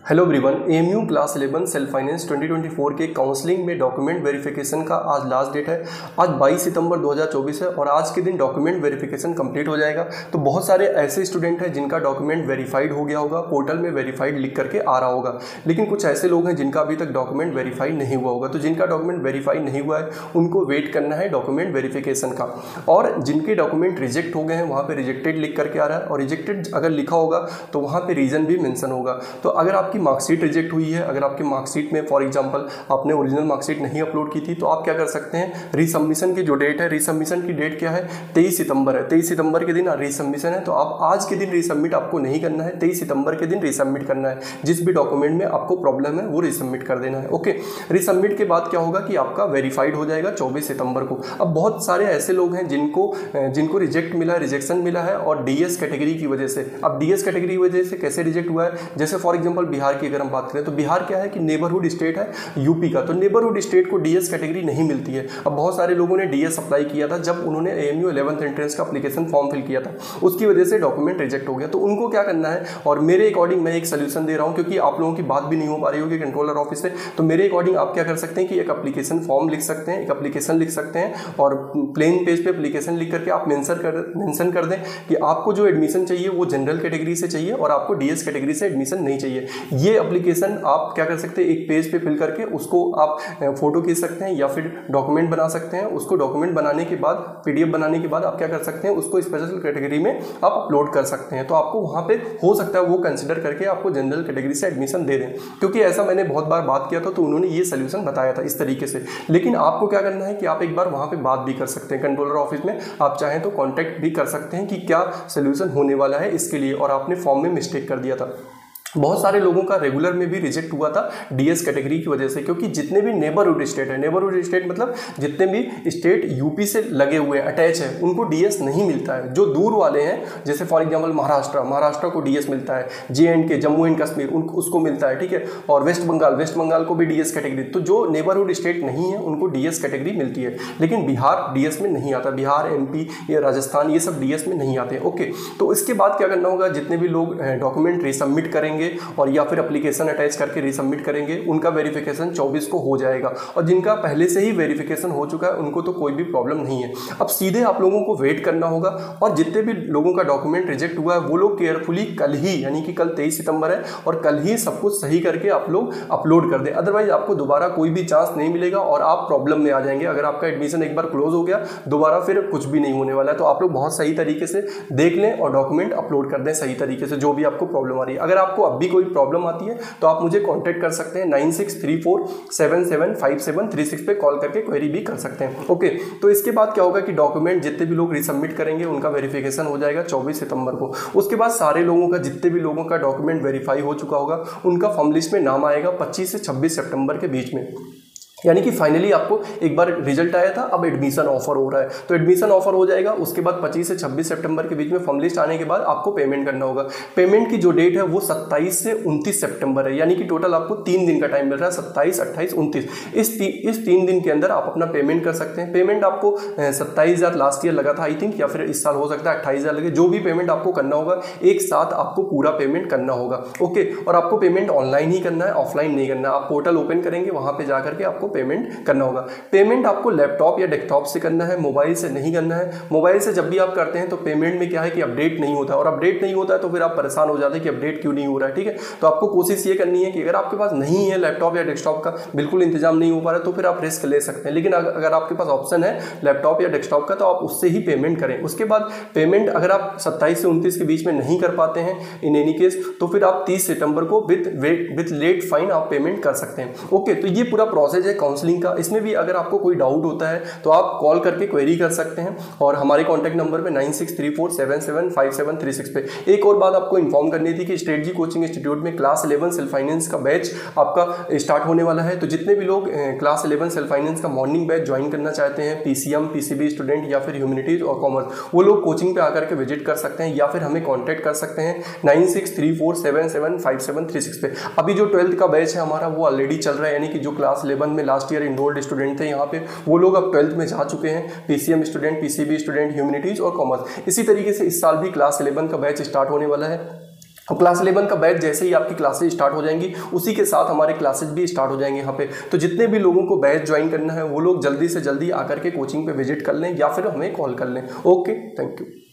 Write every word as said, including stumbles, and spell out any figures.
Hello everyone, AMU class eleven self finance twenty twenty four के counselling में document verification का आज last date है। आज बाईस सितंबर दो हज़ार चौबीस है और आज के दिन डॉक्यूमेंट वेरिफिकेशन कंप्लीट हो जाएगा। तो बहुत सारे ऐसे स्टूडेंट हैं जिनका डॉक्यूमेंट वेरीफाइड हो गया होगा, पोर्टल में वेरीफाइड लिख करके आ रहा होगा, लेकिन कुछ ऐसे लोग हैं जिनका अभी तक डॉक्यूमेंट वेरीफाइड नहीं हुआ होगा। तो जिनका डॉक्यूमेंट वेरीफाइड नहीं हुआ है उनको वेट करना है डॉक्यूमेंट वेरिफिकेशन का। और जिनके डॉक्यूमेंट रिजेक्ट हो गए हैं वहाँ पर रिजेक्टेड लिख करके आ रहा है, और रिजेक्टेड अगर लिखा होगा तो वहाँ पर रीज़न भी मेंशन होगा। तो अगर आपकी मार्कशीट रिजेक्ट हुई है, अगर आपकी मार्कशीट में फॉर एग्जांपल आपने ओरिजिनल मार्कशीट नहीं अपलोड की थी, तो आप क्या कर सकते हैं, रीसबमिशन की जो डेट है, रीसबमिशन की डेट क्या है, तेईस सितंबर है। तेईस सितंबर के दिन रीसबमिशन है, तो आप आज के दिन रीसबमिट आपको नहीं करना है, तेईस सितंबर के दिन रीसबमिट करना है। जिस भी डॉक्यूमेंट में आपको प्रॉब्लम है वो रीसबमिट कर देना है। ओके, रीसबमिट के बाद क्या होगा कि आपका वेरीफाइड हो जाएगा चौबीस सितंबर को। अब बहुत सारे ऐसे लोग हैं जिनको जिनको रिजेक्ट मिला, रिजेक्शन मिला है और डीएस कैटेगरी की वजह से। अब डीएस कैटेगरी की वजह से कैसे रिजेक्ट हुआ है, जैसे फॉर एग्जांपल बिहार की अगर हम बात करें तो बिहार क्या है कि नेबरहुड स्टेट है यूपी का, तो नेबरहुड स्टेट को डीएस कैटेगरी नहीं मिलती है। अब बहुत सारे लोगों ने डीएस अप्लाई किया था जब उन्होंने एएमयू इलेवेंथ एंट्रेंस का एप्लीकेशन फॉर्म फिल किया था, उसकी वजह से डॉक्यूमेंट रिजेक्ट हो गया। तो उनको क्या करना है, और मेरे अकॉर्डिंग मैं एक सोल्यूशन दे रहा हूं, क्योंकि आप लोगों की बात भी नहीं हो पा रही होगी कंट्रोलर ऑफिस से, तो मेरे अकॉर्डिंग आप क्या कर सकते हैं कि एक एप्लीकेशन फॉर्म लिख सकते हैं, एक एप्लीकेशन लिख सकते हैं और प्लेन पेज पे एप्लीकेशन लिख करके आप मेंशन कर मेंशन कर दें कि आपको जो एडमिशन चाहिए वो जनरल कैटेगरी से चाहिए और आपको डीएस कैटेगरी से एडमिशन नहीं चाहिए। ये एप्लीकेशन आप क्या कर सकते हैं, एक पेज पे फिल करके उसको आप फोटो खींच सकते हैं या फिर डॉक्यूमेंट बना सकते हैं। उसको डॉक्यूमेंट बनाने के बाद, पीडीएफ बनाने के बाद आप क्या कर सकते हैं, उसको स्पेशल कैटेगरी में आप अपलोड कर सकते हैं। तो आपको वहाँ पे हो सकता है वो कंसिडर करके आपको जनरल कैटेगरी से एडमिशन दे दें, क्योंकि ऐसा मैंने बहुत बार बात किया था तो उन्होंने ये सोल्यूशन बताया था इस तरीके से। लेकिन आपको क्या करना है कि आप एक बार वहाँ पे बात भी कर सकते हैं कंट्रोलर ऑफिस में, आप चाहें तो कॉन्टैक्ट भी कर सकते हैं कि क्या सोल्यूशन होने वाला है इसके लिए, और आपने फॉर्म में मिस्टेक कर दिया था। बहुत सारे लोगों का रेगुलर में भी रिजेक्ट हुआ था डीएस कैटेगरी की वजह से, क्योंकि जितने भी नेबरहुड स्टेट है, नेबरहुड स्टेट मतलब जितने भी स्टेट यूपी से लगे हुए अटैच है, उनको डीएस नहीं मिलता है। जो दूर वाले हैं, जैसे फॉर एग्जांपल महाराष्ट्र, महाराष्ट्र को डीएस मिलता है, जे एंड के जम्मू एंड कश्मीर उनको उसको मिलता है, ठीक है, और वेस्ट बंगाल, वेस्ट बंगाल को भी डीएस कैटेगरी। तो जो नेबरहुड स्टेट नहीं है उनको डीएस कैटेगरी मिलती है, लेकिन बिहार डीएस में नहीं आता। बिहार, एमपी या राजस्थान ये सब डीएस में नहीं आते। ओके, तो इसके बाद क्या करना होगा, जितने भी लोग डॉक्यूमेंट रिसबमिट करेंगे और या फिर एप्लीकेशन अटैच करके रिसबमिट करेंगे, उनका वेरिफिकेशन चौबीस को हो जाएगा। और जिनका पहले से ही वेरिफिकेशन हो चुका है उनको तो कोई भी प्रॉब्लम नहीं है। अब सीधे आप लोगों को वेट करना होगा, और जितने भी लोगों का डॉक्यूमेंट रिजेक्ट हुआ है वो लोग केयरफुली कल ही, यानी कि कल तेईस सितंबर है, और कल ही सब कुछ सही करके आप लोग अपलोड कर दें। अदरवाइज आपको दोबारा कोई भी चांस नहीं मिलेगा और आप प्रॉब्लम में आ जाएंगे। अगर आपका एडमिशन एक बार क्लोज हो गया, दोबारा फिर कुछ भी नहीं होने वाला है। तो आप लोग बहुत सही तरीके से देख लें और डॉक्यूमेंट अपलोड कर दें सही तरीके से, जो भी आपको प्रॉब्लम आ रही है। अगर आपको अब भी कोई प्रॉब्लम आती है तो आप मुझे कांटेक्ट कर सकते हैं, nine six three four seven seven five seven three six पे कॉल करके क्वेरी भी कर सकते हैं। ओके, तो इसके बाद क्या होगा कि डॉक्यूमेंट जितने भी लोग रिसबमिट करेंगे उनका वेरिफिकेशन हो जाएगा चौबीस सितंबर को। उसके बाद सारे लोगों का, जितने भी लोगों का डॉक्यूमेंट वेरीफाई हो चुका होगा, उनका फॉर्म लिस्ट में नाम आएगा पच्चीस से छब्बीस सितंबर के बीच में। यानी कि फाइनली आपको एक बार रिजल्ट आया था, अब एडमिशन ऑफर हो रहा है, तो एडमिशन ऑफर हो जाएगा। उसके बाद पच्चीस से छब्बीस सितंबर के बीच में फॉर्म लिस्ट आने के बाद आपको पेमेंट करना होगा। पेमेंट की जो डेट है वो सत्ताईस से उनतीस सितंबर है, यानी कि टोटल आपको तीन दिन का टाइम मिल रहा है, सत्ताईस, अट्ठाईस, उनतीस। इस ती, इस तीन दिन के अंदर आप अपना पेमेंट कर सकते हैं। पेमेंट आपको सत्ताईस हज़ार लास्ट ईयर लगा था आई थिंक, या फिर इस साल हो सकता है अट्ठाईस हज़ार लगे। जो भी पेमेंट आपको करना होगा एक साथ आपको पूरा पेमेंट करना होगा। ओके, और आपको पेमेंट ऑनलाइन ही करना है, ऑफलाइन नहीं करना है। आप पोर्टल ओपन करेंगे, वहाँ पर जाकर के आपको पेमेंट करना होगा। पेमेंट आपको लैपटॉप या डेस्कटॉप से करना है, मोबाइल से नहीं करना है। मोबाइल से जब भी आप करते हैं तो पेमेंट में क्या है कि अपडेट नहीं होता है, और अपडेट नहीं होता है तो फिर आप परेशान हो जाते हैं कि अपडेट क्यों नहीं हो रहा है, ठीक है। तो आपको कोशिश ये करनी है कि अगर आपके पास नहीं है लैपटॉप या डेस्कटॉप का, बिल्कुल इंतजाम नहीं हो पा रहा है, तो फिर आप रिस्क ले सकते हैं। लेकिन अगर आपके पास ऑप्शन है लैपटॉप या डेस्कटॉप का तो आप उससे ही पेमेंट करें। उसके बाद पेमेंट अगर आप सत्ताईस से उनतीस के बीच में नहीं कर पाते हैं इन एनी केस, तो फिर आप तीस सितंबर को विद विद लेट फाइन आप पेमेंट कर सकते हैं। ओके, तो ये पूरा प्रोसेस है काउंसलिंग का। इसमें भी अगर आपको कोई डाउट होता है तो आप कॉल करके क्वेरी कर सकते हैं, और हमारे कॉन्टैक्ट नंबर पे nine six three four seven seven five seven three six पे। एक और बात आपको इन्फॉर्म करनी थी कि स्ट्रेटजी कोचिंग इंस्टीट्यूट में क्लास इलेवन सेल्फ फाइनेंस का बैच आपका स्टार्ट होने वाला है। तो जितने भी लोग क्लास इलेवन सेल्फ फाइनेंस का मॉर्निंग बैच ज्वाइन करना चाहते हैं, पीसीएम, पीसीबी स्टूडेंट या फिर ह्यूमैनिटीज और कॉमर्स, वो लोग कोचिंग पे आकर के विजिट कर सकते हैं या फिर हमें कॉन्टैक्ट कर सकते हैं nine six three four seven seven five seven three six पे। अभी जो ट्वेल्थ का बैच है हमारा वो ऑलरेडी चल रहा है, यानी कि जो क्लास इलेवन में लास्ट ईयर इनरोल्ड स्टूडेंट थे यहाँ पे, वो लोग अब ट्वेल्थ में जा चुके हैं, PCM student, PCB student, humanities और कॉमर्स। इसी तरीके से इस साल भी क्लास इलेवन का बैच स्टार्ट होने वाला है। और क्लास इलेवन का बैच जैसे ही आपकी क्लासेज स्टार्ट हो जाएंगी उसी के साथ हमारे क्लासेज भी स्टार्ट हो जाएंगे यहाँ पे। तो जितने भी लोगों को बैच ज्वाइन करना है वो लोग जल्दी से जल्दी आकर के कोचिंग पे विजिट कर लें या फिर हमें कॉल कर लें। Okay, thank you.